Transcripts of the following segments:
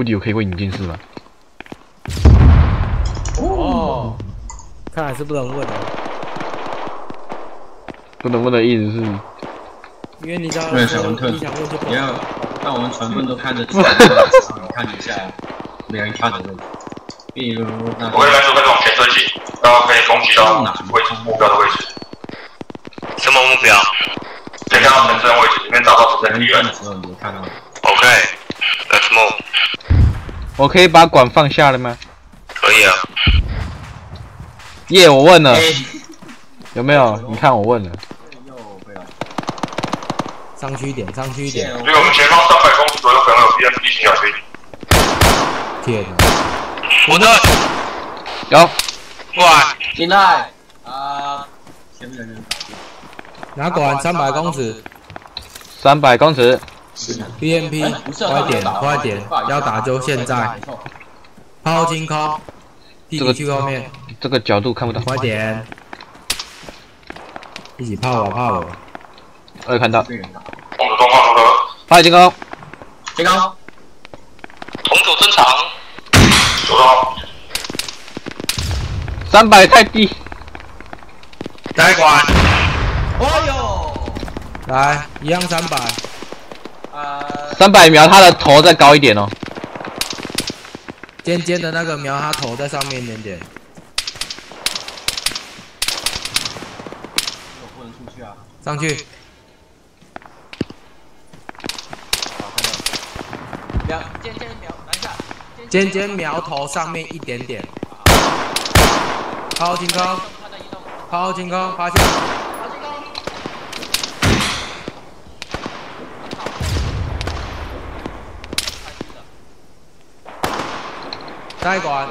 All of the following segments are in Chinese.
迪有 K 过引进是吗？ 哦，看来是不能问的。 不能问的意思是， 因为你知道， 对，小文特， 你想问就不不要让我们全部都看着主看一下别人看的位置。比如那我会来做这种潜射器，然后可以攻击到位置目标的位置。 什么目标？ 可以看到门阵位置里面找到主阵敌人的时候，你就看到。 OK，Let's move。 我可以把管放下了吗？ 可以啊。 耶，我问了，有没有？你看我问了。 上去一点，上去一点。 离我们前方300公尺左右可能有 BMP 型小军。 天哪！ 我的有。 过来。 进来。前面的人拿管300公尺。 300公尺。 BMP， 快点，快点，要打就现在。抛清空。弟弟去后面。 这个角度看不到。 快点。一起泡吧，泡吧。 我有看到。 红组状况如何？ 发进攻。 进攻。 红组正常。 收到。 300太低。 带管。 哦呦！ 来，一样300。 300瞄他的头再高一点哦。 尖尖的那个瞄他头在上面一点点。 我不能出去啊！ 上去。 尖瞄，拿一下。 尖尖瞄头上面一点点。抛清空。抛清空，发现。带管。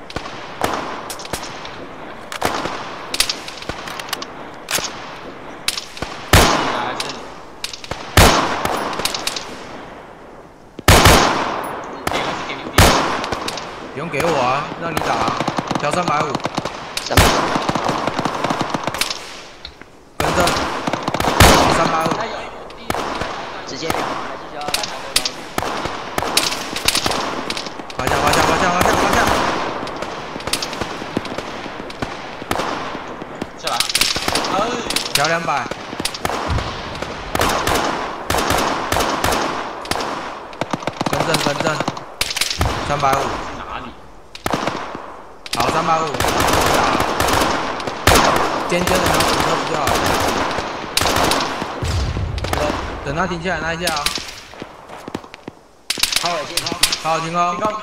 不用给我啊，让你打、啊，调350。跟着。350。 直接秒还是需要滑下，滑下，滑下，滑下，滑下。 下来。 调200。跟正。350。 哪里？ 好，350。尖尖的瞄准车不就好了？等他停下来那一下啊。 抛尾进空。 好，停空。痛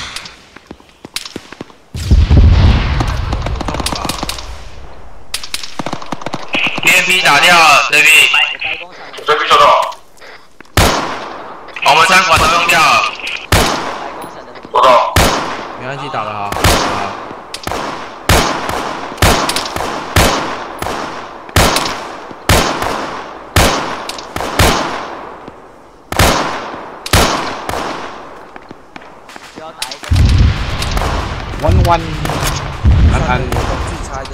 吧 ？BMP 打掉了 ，JP。 JP 收到。 我们3管都用掉了。 收到。 没关系，打得好。 需要打一个。 弯。安。 自己拆的。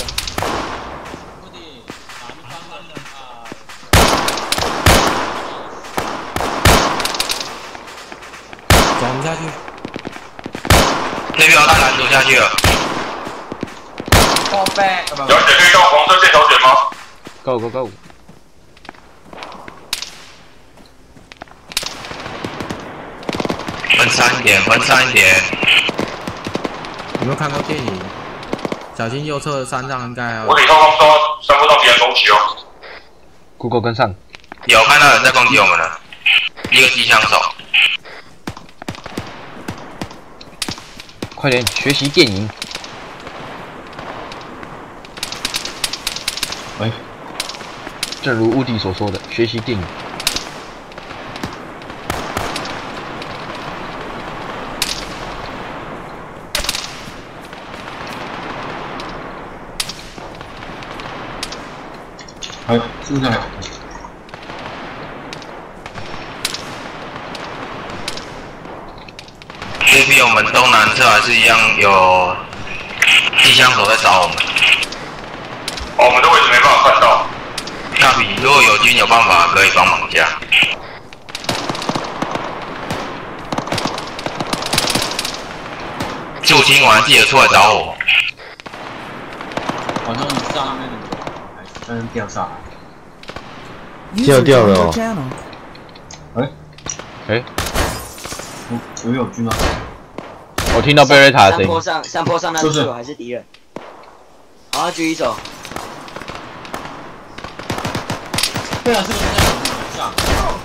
走，我们下去。 那边有大拦阻下去了。 后背。 了解可以到黄色线条点吗 ？Go。 分散一点。 有没有看过电影？小心右侧山上应该还有。 我礼炮攻说3分钟敌人攻击哦。 Google 跟上。 有看到人在攻击我们了，一个机枪手。 快点学习电影。正如乌迪所说的，学习电影。 好，现在。 这边我们东南侧还是一样有机枪手在找我们。 我们的位置没办法看到。 那比如果有军有办法可以帮忙加。 驻青完记得出来找我。 好像上面的还是掉下来。 掉了哦。 我有狙吗？ 我听到贝瑞塔的声音。 山坡上那队友还是敌人。好，狙一手。 对啊，是不是在楼上？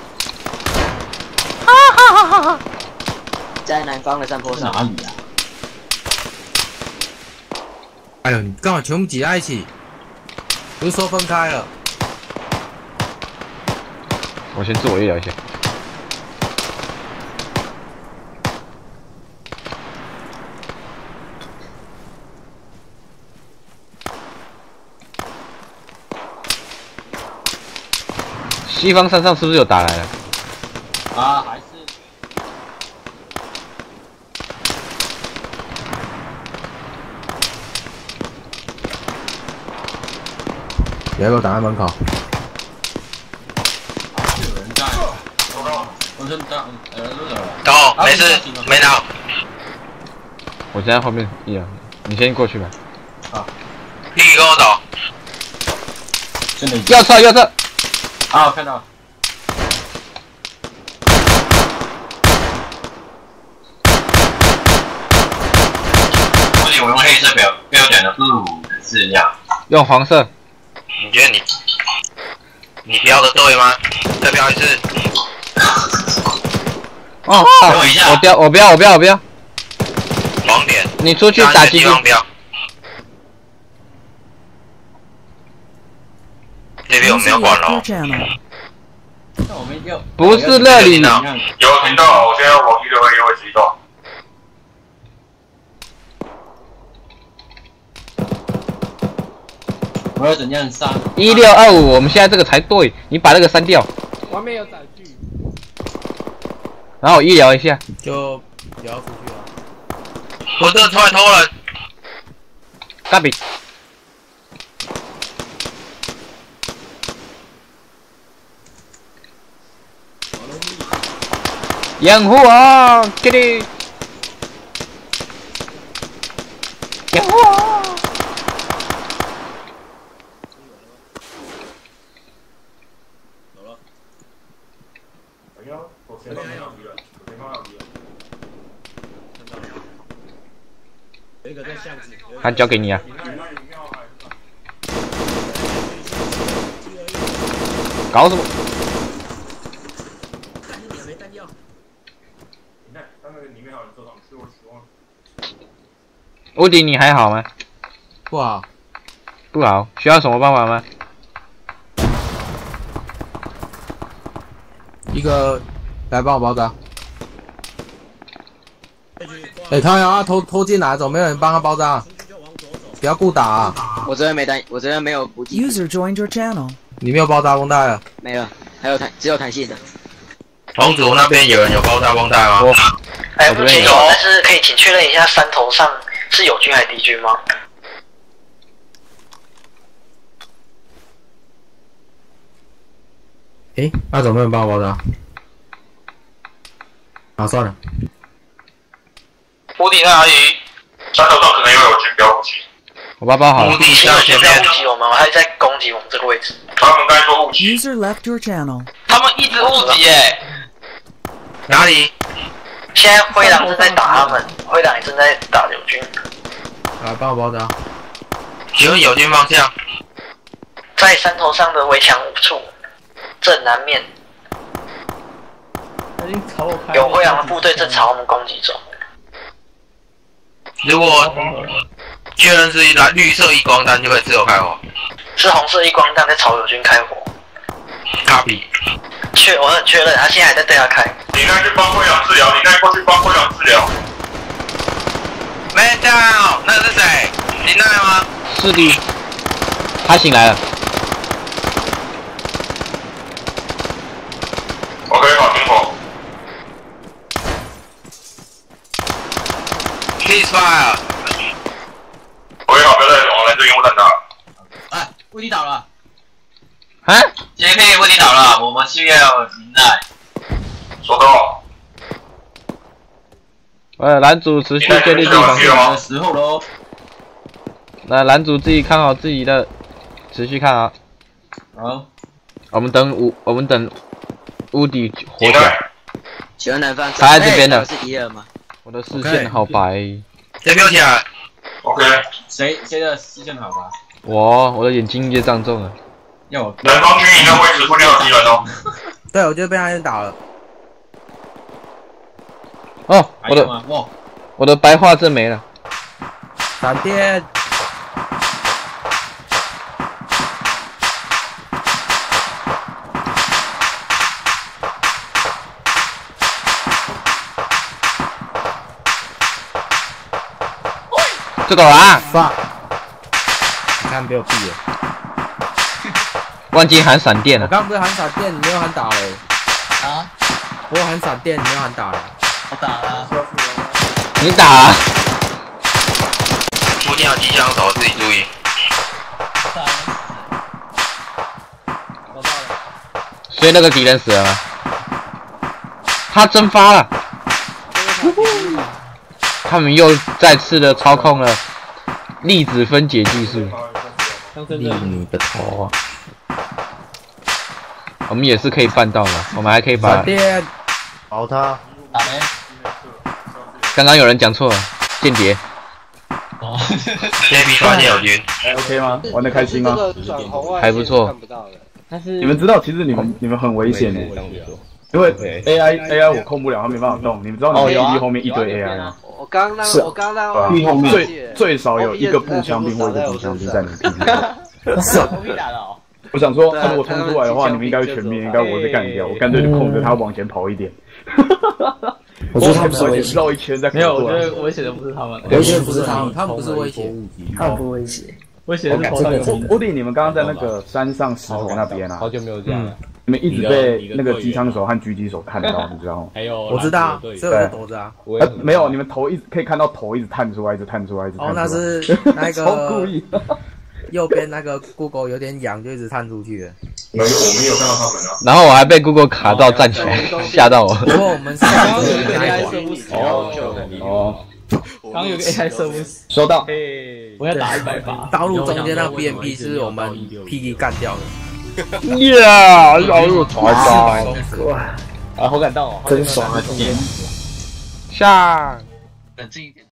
在南方的山坡上。 哪里啊？ 哎呦，你干嘛全部挤在一起？不是说分开了？ 我先自我医疗一下。西方山上是不是有打来了？ 啊，还是。 别给我挡在门口。 是有人在。我是到，没事，没到。 我现在后面医疗，你先过去吧。 好。 你跟我走。 真的。 右侧，右侧。 啊，我看到了。估计我用黑色标点的质量。 用黄色。 你觉得你标的对吗？再标一次。 哦，我标。 黄点。 你出去打击兵。这边我没有管了。 不是那里。 有听到，我现在往161会机动。 我要怎样删 ？1625，我们现在这个才对，你把那个删掉。 外面有载具。 然后我医疗一下。 就不要出去了。 我这出来偷人。 大饼。掩护我，给你。掩护我。他交给你啊。搞什么？屋顶你还好吗？ 不好。 不好，需要什么办法吗？ 一个来帮我包扎。他要偷进来，怎么没有人帮他包扎？不要顾打啊！ 我这边没有补给。 User joined your channel。 你没有包扎绷带了？ 没有，只有弹性的。 红组那边有人有包扎绷带吗？ 哎，不清楚，但是可以请确认一下山头上是友军还是敌军吗？ 那怎么没有帮我包扎？啊，算了。 屋顶在哪里？ 山头上可能有友军标武器。 我包好了。 屋顶上前面。 攻击我们，我还在攻击我们这个位置。 他们刚才说误击。 User left your channel。 他们一直误击耶。哪里？ 现在灰狼正在打他们，灰狼也正在打友军。 来，帮我包扎。 请问友军方向？ 在山头上的围墙处，正南面。有灰狼的部队正朝我们攻击中。 如果确认是绿色一光弹，就可以自由开火。 是红色一光弹在朝友军开火。 copy。 我很确认，他现在还在对他开。 你应该去帮灰狼治疗，你应该过去帮灰狼治疗。 没到，那是谁？林奈吗？ 是的，他醒来了。 OK， 好，停火。 Ceasefire。 OK， 好，不要再往蓝这烟雾弹打。 哎，位地倒了。 啊 ？JK 位地倒了，我们需要林奈。 收到。 男主持续建立地防线的时候喽。 那男主自己看好自己的，持续看啊。 好， 我们等屋底火起来。 请问南方他在这边的。 是1-2吗？ 我的视线好白。 这边起来。 OK。 谁的视线好吧？ 我的眼睛也长重了。 要我。 南方军营的位置附近有敌人哦。 对，我就被他先打了。 哦，我的白化症没了。 闪电。 这个啊！ 你看被我毙了。 忘记喊闪电了。 我刚不是喊闪电，你没有喊打嘞。 啊？ 我喊闪电，你没有喊打嘞。 我打了。 你打啊！ 附近有机枪手，自己注意。 所以那个敌人死了吗？他蒸发了。他们又再次的操控了粒子分解技术。 立你的头啊！ 我们也是可以办到的，我们还可以把。 闪电， 保他。 打没？ 刚刚有人讲错了，间谍。 哦。这批发现有军。 OK 吗？玩得开心吗？ 还不错。 你们知道，其实你们很危险的，因为 AI 我控不了，它没办法动。你们知道你们 PD 后面一堆 AI 吗？ 我刚让 PD 后面最少有一个步枪兵或一个步枪兵在你 PD 是我屁打的哦。 我想说，他如果冲出来的话，你们应该会全灭，应该我会被干掉。我干脆就控着他往前跑一点。我觉得他们是危险，绕一圈再。 没有，我觉得危险的不是他们， 危险不是他们，他们不是危险， 他们不危险，危险是头上有名字。 屋顶，你们刚刚在那个山上石头那边啊， 好久没有这样了。 你们一直被那个机枪手和狙击手看到，你知道吗？ 还有， 我知道，所以我在躲着啊。 没有，你们头一直可以看到头一直探出来，一直探出来，一直探出来。 哦，那是那超故意。 右边那个 Google 有点痒，就一直探出去了。 没有，我没有看到他们啊。 然后我还被 Google 卡到站起来，吓到我。 不过我们刚刚有个 AI 射不死。 哦。 刚刚有个 AI 射不死。 收到。 我要打100发。 道路中间那 BMP 是我们 PD 干掉的。 呀，绕路传啊，好感动哦， 真爽啊！ 下。 冷静一点。